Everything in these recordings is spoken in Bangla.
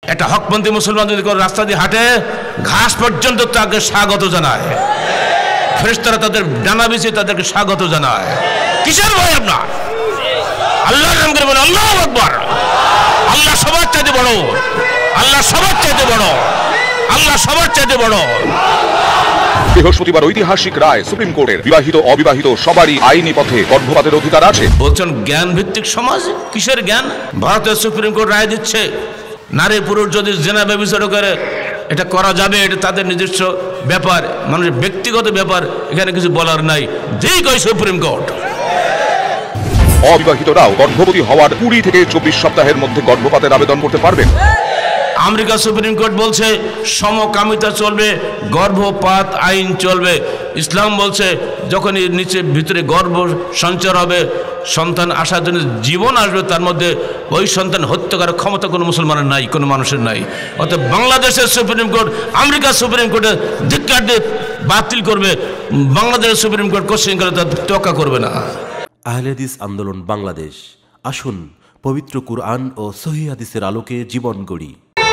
একটা হকপন্থী মুসলমান যদি কোনো রাস্তা দিয়ে হাঁটে, ঘাস পর্যন্ত তাকে স্বাগত জানায়। ফেরেশতারা তাদের ডানা বিছিয়ে তাদেরকে স্বাগত জানায়। কিসের ভয় আপনার? আল্লাহর নাম করে বলেন আল্লাহু আকবার। আল্লাহ সবার চাইতে বড়, আল্লাহ সবার চাইতে বড়, আল্লাহ সবার চাইতে বড়। বৃহস্পতিবার ঐতিহাসিক রায়, সুপ্রিম কোর্টের বিবাহিত অবিবাহিত সবারই আইনি পথে গর্ভপাতের অধিকার আছে। বলছেন জ্ঞান ভিত্তিক সমাজ, কিসের জ্ঞান? ভারতের সুপ্রিম কোর্ট রায় দিচ্ছে নারী পুরুষ যদি জেনা ব্যভিচার করে এটা করা যাবে, এটা তাদের নিজস্ব ব্যাপার, মানুষের ব্যক্তিগত ব্যাপার, এখানে কিছু বলার নাই। যেই কয় সুপ্রিম কোর্ট। অবিবাহিতরাও গর্ভবতী হওয়ার 20 থেকে 24 সপ্তাহের মধ্যে গর্ভপাতের আবেদন করতে পারবেন। আমেরিকা সুপ্রিম কোর্ট বলছে সমকামিতা চলবে, গর্ভপাত আইন চলবে। ইসলাম বলছে যখনই নিচে ভিতরে গর্ভ সঞ্চার হবে, সন্তান আসার জন্য জীবন আসবে, তার মধ্যে ওই সন্তান হত্যা করার ক্ষমতা কোনো মুসলমানের নাই, কোনো মানুষের নাই। অর্থাৎ বাংলাদেশের সুপ্রিম কোর্ট আমেরিকা সুপ্রিম কোর্টে ধিক্কার দিয়ে বাতিল করবে, বাংলাদেশের সুপ্রিম কোর্ট কোশ্চেন করে তার তোয়াক্কা করবে না। আহলে হাদিস আন্দোলন বাংলাদেশ, আসুন পবিত্র কুরআন ও সহিহ হাদিসের আলোকে জীবন গড়ি।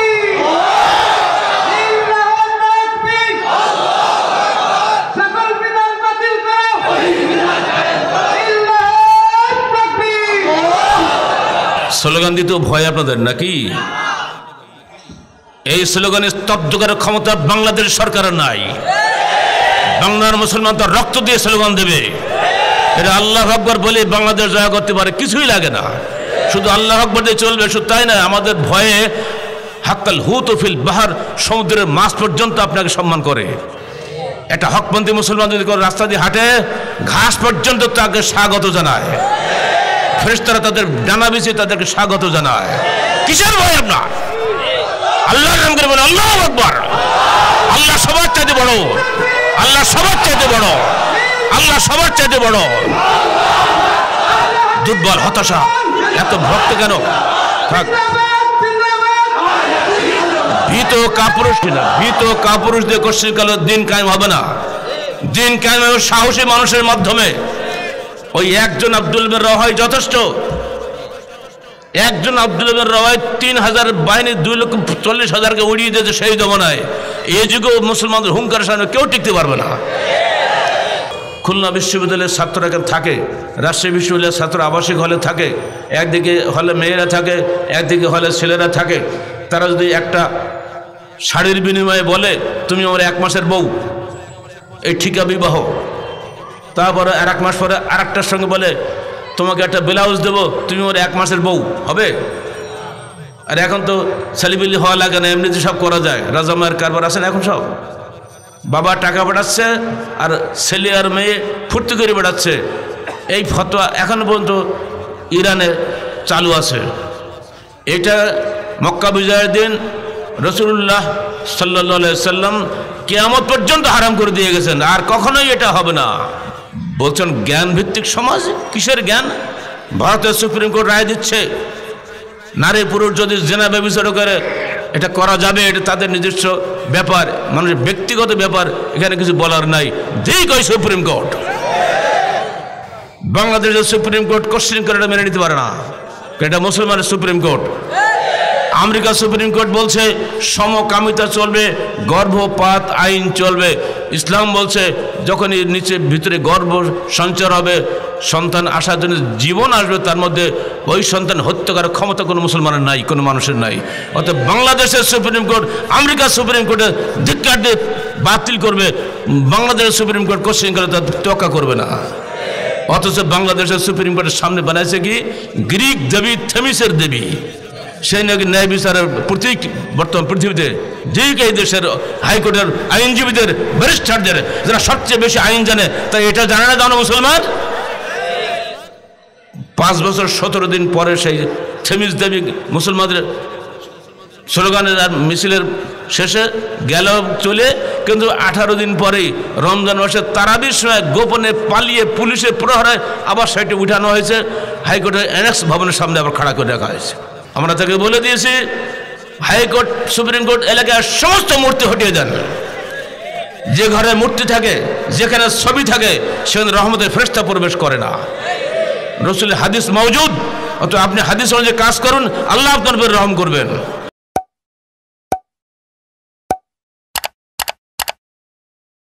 স্লোগান দিতেও ভয় আপনাদের নাকি? এই স্লোগানে স্তব্ধ করার ক্ষমতা বাংলাদেশ সরকারের নাই। বাংলার মুসলমান তো রক্ত দিয়ে স্লোগান দেবে। এটা আল্লাহ আকবার বলে বাংলাদেশ জয় করতে পারে, কিছুই লাগে না। শুধু আল্লাহ আকবার দিয়ে চলবে, শুধু তাই না, আমাদের ভয়ে হাক্কাল হুত ফিল বাহার, সমুদ্রের মাছ পর্যন্ত আপনাকে সম্মান করে। একটা হকপন্থী মুসলমান যদি কোনো রাস্তা দিয়ে হাঁটে, ঘাস পর্যন্ত তাকে স্বাগত জানায়। ফেরেশতারা তাদের ডানা বিছিয়ে তাদেরকে স্বাগত জানায়। কিসের ভয় আপনার? আল্লাহর নাম করে বলেন আল্লাহু আকবার। আল্লাহ সবার চাইতে বড়, আল্লাহ সবার চাইতে বড়, আল্লাহ সবার চাইতে বড়। দুর্বল, হতাশা, এত ভক্ত কেন? থাক। ভীত কাপুরুষ কিনা, ভীত কাপুরুষ দিয়ে কোশ্চিন কালে দিন কায়েম হবে না। দিন কায়েম হবে সাহসী মানুষের মাধ্যমে। ওই একজন আব্দুল বের রওয়াই যথেষ্ট। একজন আব্দুল বের রওয়াই 3000 বাহিনী 2,40,000কে উড়িয়ে দিয়েছে সেই জমানায়। এই যুগেও মুসলমানদের হুঙ্কারের সামনে কেউ টিকতে পারবে না। খুলনা বিশ্ববিদ্যালয়ের ছাত্ররা এখানে থাকে, রাজশাহী বিশ্ববিদ্যালয়ের ছাত্র আবাসিক হলে থাকে, একদিকে হলে মেয়েরা থাকে, একদিকে হলে ছেলেরা থাকে। তারা যদি একটা শাড়ির বিনিময়ে বলে তুমি আমার 1 মাসের বউ, এই ঠিকা বিবাহ, তারপরে আর 1 মাস পরে আর একটার সঙ্গে বলে তোমাকে একটা ব্লাউজ দেবো, তুমি ওর 1 মাসের বউ হবে। আর এখন তো ছেলেবিলি হওয়া লাগে না, এমনি যে সব করা যায়। রাজামায়ের কারবার আছে না এখন সব। বাবা টাকা পাঠাচ্ছে আর ছেলে আর মেয়ে ফুর্তি করে বেড়াচ্ছে। এই ফতোয়া এখন পর্যন্ত ইরানে চালু আছে। এটা মক্কা বিজয়ের দিন রাসূলুল্লাহ সাল্লাল্লাহু আলাইহি সাল্লাম কিয়ামত পর্যন্ত হারাম করে দিয়ে গেছেন, আর কখনোই এটা হবে না। বলছেন জ্ঞান ভিত্তিক সমাজ, কিসের জ্ঞান? ভারতের সুপ্রিম কোর্ট রায় দিচ্ছে নারী পুরুষ যদি জেনা ব্যভিচার করে এটা করা যাবে, এটা তাদের নিজস্ব ব্যাপার, মানুষের ব্যক্তিগত ব্যাপার, এখানে কিছু বলার নাই। যেই কয় সুপ্রিম কোর্ট। বাংলাদেশের সুপ্রিম কোর্ট কোশ্চেন করে এটা মেনে নিতে পারে না, এটা মুসলমানের supreme court. America supreme court বলছে সমকামিতা চলবে, গর্ভপাত আইন চলবে। ইসলাম বলছে যখনই নিচে ভিতরে গর্ভ সঞ্চার হবে, সন্তান আসার জন্য জীবন আসবে, তার মধ্যে ওই সন্তান হত্যা করার ক্ষমতা কোনো মুসলমানের নাই, কোনো মানুষের নাই। অর্থাৎ বাংলাদেশের সুপ্রিম কোর্ট আমেরিকা সুপ্রিম কোর্টে ধিক্কার দিয়ে বাতিল করবে, বাংলাদেশের সুপ্রিম কোর্ট কোশ্চেন করে তার তোয়াক্কা করবে না। অথচ বাংলাদেশের সুপ্রিম কোর্টের সামনে বানাইছে কি গ্রিক দেবী থেমিসের দেবী। সেই নাকি ন্যায় বিচারের প্রতীক বর্তমান পৃথিবীতে। যেই এই দেশের হাইকোর্টের আইনজীবীদের, ব্যারিস্টারদের, যারা সবচেয়ে বেশি আইন জানে, তাই এটা জানে না জানো মুসলমান? 5 বছর 17 দিন পরে সেই থেমিস দেবী মুসলমানদের স্লোগানের আর মিছিলের শেষে গেল চলে, কিন্তু 18 দিন পরেই রমজান মাসে তারাবির সময় গোপনে পালিয়ে পুলিশের প্রহরায় আবার সেটি উঠানো হয়েছে, হাইকোর্টের অ্যানেক্স ভবনের সামনে আবার খাড়া করে রাখা হয়েছে। আমরা তাকে বলে দিয়েছি হাইকোর্ট সুপ্রিম কোর্ট এলাকায় সমস্ত মূর্তি হটিয়ে দেন। যে ঘরে মূর্তি থাকে, যেখানে ছবি থাকে, সেখানে রহমতের ফেরেশতা প্রবেশ করে না। রসুলের হাদিস মওজুদ, অত আপনি হাদিস অনুযায়ী কাজ করুন, আল্লাহ আপনার উপর রহম করবেন।